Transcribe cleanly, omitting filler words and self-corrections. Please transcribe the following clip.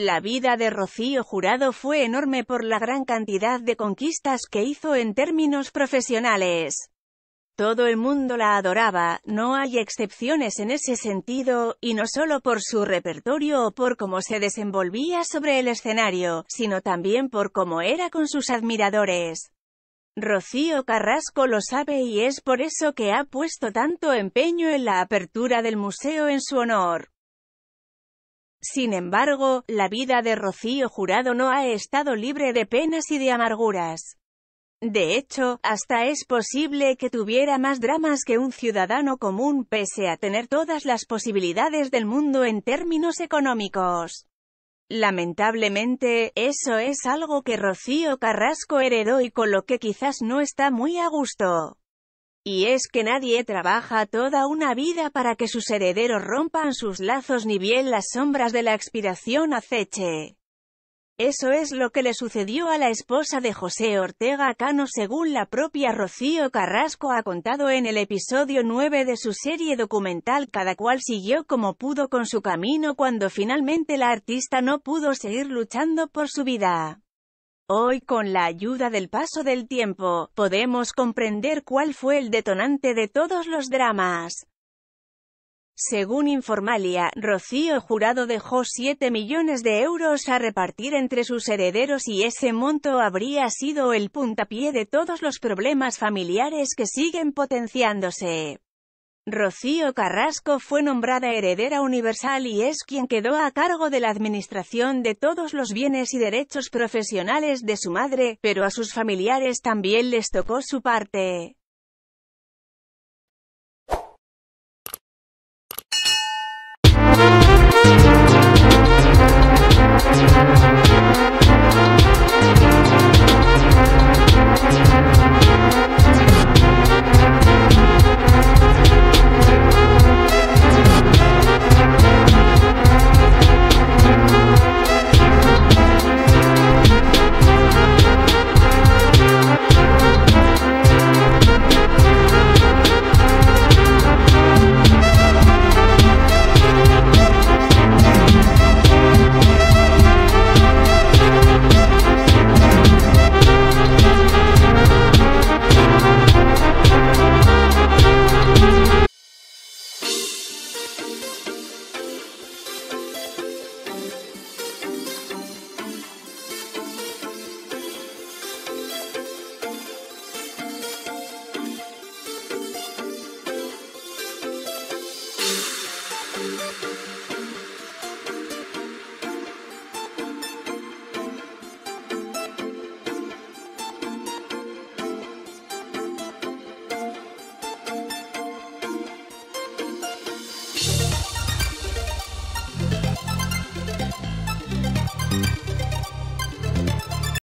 La vida de Rocío Jurado fue enorme por la gran cantidad de conquistas que hizo en términos profesionales. Todo el mundo la adoraba, no hay excepciones en ese sentido, y no solo por su repertorio o por cómo se desenvolvía sobre el escenario, sino también por cómo era con sus admiradores. Rocío Carrasco lo sabe y es por eso que ha puesto tanto empeño en la apertura del museo en su honor. Sin embargo, la vida de Rocío Jurado no ha estado libre de penas y de amarguras. De hecho, hasta es posible que tuviera más dramas que un ciudadano común pese a tener todas las posibilidades del mundo en términos económicos. Lamentablemente, eso es algo que Rocío Carrasco heredó y con lo que quizás no está muy a gusto. Y es que nadie trabaja toda una vida para que sus herederos rompan sus lazos ni bien las sombras de la expiración aceche. Eso es lo que le sucedió a la esposa de José Ortega Cano según la propia Rocío Carrasco ha contado en el episodio 9 de su serie documental. Cada cual siguió como pudo con su camino cuando finalmente la artista no pudo seguir luchando por su vida. Hoy, con la ayuda del paso del tiempo, podemos comprender cuál fue el detonante de todos los dramas. Según Informalia, Rocío Jurado dejó 7 millones de euros a repartir entre sus herederos y ese monto habría sido el puntapié de todos los problemas familiares que siguen potenciándose. Rocío Carrasco fue nombrada heredera universal y es quien quedó a cargo de la administración de todos los bienes y derechos profesionales de su madre, pero a sus familiares también les tocó su parte.